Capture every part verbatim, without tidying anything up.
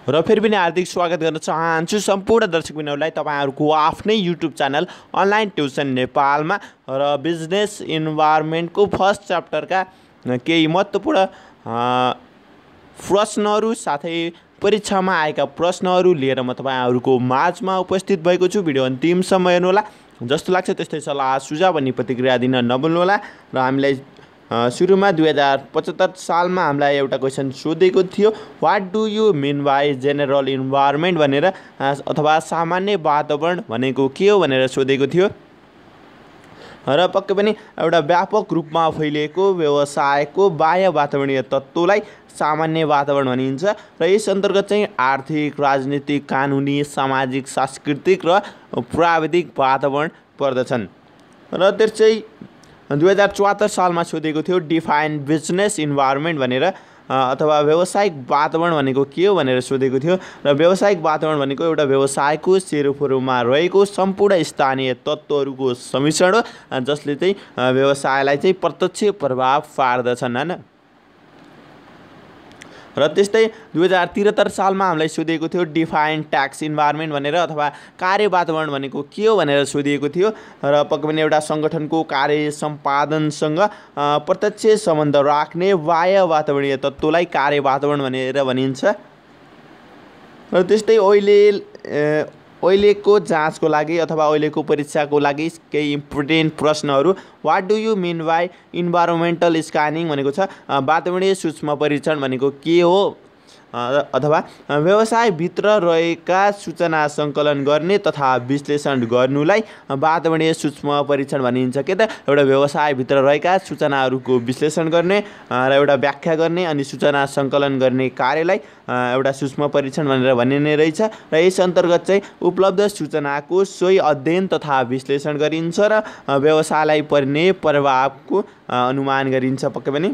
र फेरि पनि हार्दिक स्वागत गर्न चाहन्छु सम्पूर्ण दर्शकबिनहरूलाई तपाईहरुको आफ्नै युट्युब च्यानल अनलाइन ट्युसन नेपालमा र बिजनेस इन्भाइरोमेन्टको फर्स्ट च्याप्टरका केही महत्त्वपूर्ण प्रश्नहरू साथै परीक्षामा आएका प्रश्नहरू लिएर म तपाईहरुको माझमा उपस्थित भएको छु। भिडियो अन्तिमसम्म हेर्नुहोला। जस्तो लाग्छ त्यस्तै सल्लाह सुझाव अनि प्रतिक्रिया दिन नभुल्नुहोला। र हामीलाई सुरुमा दुई हजार पचहत्तर सालमा हामीलाई एउटा क्वेसन सोधेको थियो, what do you mean by general environment भनेर, अथवा सामान्य वातावरण भनेको के हो भनेर सोधेको थियो। र पक्कै पनि एउटा व्यापक रूपमा फैलिएको व्यवसायको बाह्य वातावरणीय तत्त्वलाई सामान्य वातावरण भनिन्छ। र यस अन्तर्गत चाहिँ आर्थिक, राजनीतिक, कानुनी, सामाजिक, सांस्कृतिक र प्राविधिक वातावरण पर्दछन्। र त्यसै दुई हजार चौहत्तर सालमा सोधेको थियो, डिफाइन बिजनेस इन्भाइरोमेन्ट भनेर, अथवा व्यावसायिक वातावरण भनेको के हो भनेर सोधेको थियो। र व्यावसायिक वातावरण भनेको एउटा व्यवसायको सेरोफेरोमा रहेको सम्पूर्ण स्थानीय तत्त्वहरूको सम्मिश्रण हो जसले चाहिँ व्यवसायलाई चाहिँ प्रत्यक्ष प्रभाव पार्दछन् हैन। र त्यस्तै दुई हजार त्रिहत्तर सालमा हामीलाई सोधिएको थियो, डिफाइन ट्याक्स इन्भाइरोमेन्ट भनेर, अथवा कार्य वातावरण भनेको के हो भनेर सोधिएको थियो। र पक्कै पनि एउटा सङ्गठनको कार्य सम्पादनसँग प्रत्यक्ष सम्बन्ध राख्ने बाह्य वातावरणीय तत्त्वलाई कार्य वातावरण भनेर भनिन्छ। र त्यस्तै अहिले अहिलेको जाँचको लागि अथवा अहिलेको परीक्षाको लागि केही इम्पोर्टेन्ट प्रश्नहरू, what do you mean by environmental scanning भनेको छ वातावरणीय सूक्ष्म परीक्षण भनेको के हो, अथवा व्यवसायभित्र रहेका सूचना सङ्कलन गर्ने तथा विश्लेषण गर्नुलाई वातावरणीय सूक्ष्म परीक्षण भनिन्छ। के त एउटा व्यवसायभित्र रहेका सूचनाहरूको विश्लेषण गर्ने र एउटा व्याख्या गर्ने अनि सूचना सङ्कलन गर्ने कार्यलाई एउटा सूक्ष्म परीक्षण भनेर भनिने रहेछ। र यस अन्तर्गत चाहिँ उपलब्ध सूचनाको सोही अध्ययन तथा विश्लेषण गरिन्छ र व्यवसायलाई पर्ने प्रभावको अनुमान गरिन्छ पक्कै पनि।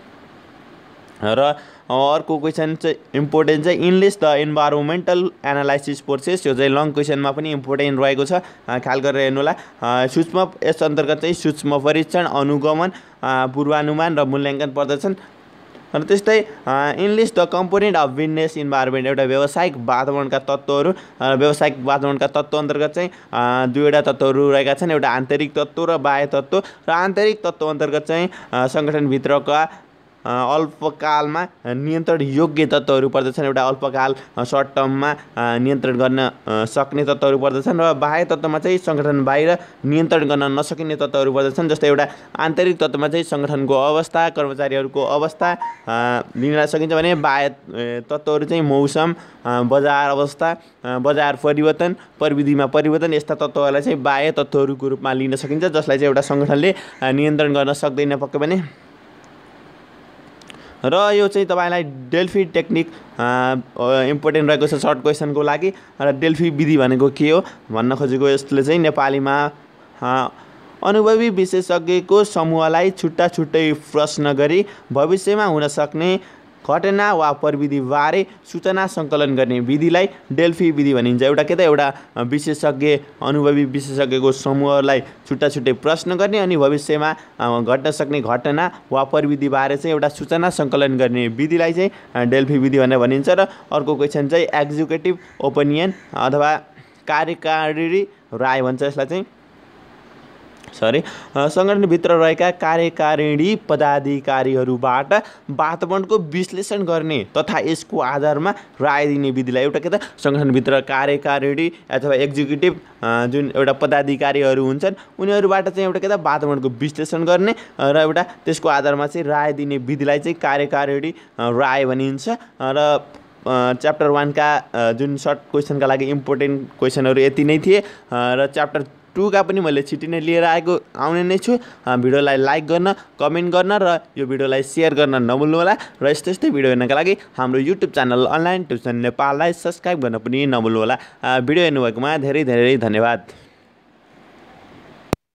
र अर्को क्वेसन चाहिँ इम्पोर्टेन्ट चाहिँ enlist the environmental analysis process, यो चाहिँ लङ क्वेसनमा पनि इम्पोर्टेन्ट रहेको छ, ख्याल गरेर हेर्नुहोला। सूक्ष्म यस अन्तर्गत चाहिँ सूक्ष्म परीक्षण, अनुगमन, पूर्वानुमान र मूल्याङ्कन पर्दछन्। र त्यस्तै enlist the component of business environment, एउटा व्यावसायिक वातावरणका तत्त्वहरू, व्यावसायिक वातावरणका तत्त्व अन्तर्गत चाहिँ दुईवटा तत्त्वहरू रहेका छन्, एउटा आन्तरिक तत्त्व र बाह्य तत्त्व। र आन्तरिक तत्त्व अन्तर्गत चाहिँ सङ्गठनभित्रका अल्पकालमा नियन्त्रण योग्य तत्त्वहरू पर्दछन्, एउटा अल्पकाल सर्ट टर्ममा नियन्त्रण गर्न सक्ने तत्त्वहरू पर्दछन्। र बाह्य तत्त्वमा चाहिँ सङ्गठन बाहिर नियन्त्रण गर्न नसकिने तत्त्वहरू पर्दछन्। जस्तै एउटा आन्तरिक तत्त्वमा चाहिँ सङ्गठनको अवस्था, कर्मचारीहरूको अवस्था लिन सकिन्छ भने बाह्य तत्त्वहरू चाहिँ मौसम, बजार अवस्था, बजार परिवर्तन, प्रविधिमा परिवर्तन, यस्ता तत्त्वहरूलाई चाहिँ बाह्य तत्त्वहरूको रूपमा लिन सकिन्छ जसलाई चाहिँ एउटा सङ्गठनले नियन्त्रण गर्न सक्दैन पक्कै पनि। र यो चाहिँ तपाईँलाई डेल्फी टेक्निक इम्पोर्टेन्ट रहेको छ सर्ट क्वेसनको लागि। र डेल्फी विधि भनेको के हो भन्न खोजेको, यसले चाहिँ नेपालीमा अनुभवी विशेषज्ञको समूहलाई छुट्टा छुट्टै प्रश्न गरी भविष्यमा हुन सक्ने घटना वा प्रविधिबारे सूचना सङ्कलन गर्ने विधिलाई डेल्फी विधि भनिन्छ। एउटा के त एउटा विशेषज्ञ अनुभवी विशेषज्ञको समूहलाई छुट्टा छुट्टै प्रश्न गर्ने अनि भविष्यमा घट्न सक्ने घटना वा प्रविधिबारे चाहिँ एउटा सूचना सङ्कलन गर्ने विधिलाई चाहिँ डेल्फी विधि भनेर भनिन्छ। र अर्को क्वेसन चाहिँ एक्जिक्युटिभ ओपिनियन अथवा कार्यकारी राय भन्छ यसलाई चाहिँ, सरी सङ्गठनभित्र रहेका कार्यकारिणी पदाधिकारीहरूबाट वातावरणको विश्लेषण गर्ने तथा यसको आधारमा राय दिने विधिलाई एउटा के त सङ्गठनभित्र कार्यकारिणी अथवा एक्जिक्युटिभ जुन एउटा पदाधिकारीहरू हुन्छन् उनीहरूबाट चाहिँ एउटा के त वातावरणको विश्लेषण गर्ने र एउटा त्यसको आधारमा चाहिँ राय दिने विधिलाई चाहिँ कार्यकारिणी राय भनिन्छ। र च्याप्टर वानका जुन सर्ट क्वेसनका लागि इम्पोर्टेन्ट क्वेसनहरू यति नै थिए। र च्याप्टर टूका पनि मैले छिट्टी नै लिएर आएको आउने नै छु। भिडियोलाई लाइक गर्न, कमेन्ट गर्न र यो भिडियोलाई सेयर गर्न नभुल्नुहोला। र यस्तै यस्तै भिडियो हेर्नका लागि हाम्रो युट्युब च्यानल अनलाइन ट्युसन नेपाललाई सब्सक्राइब गर्न पनि नभुल्नुहोला। भिडियो हेर्नुभएकोमा धेरै धेरै धन्यवाद।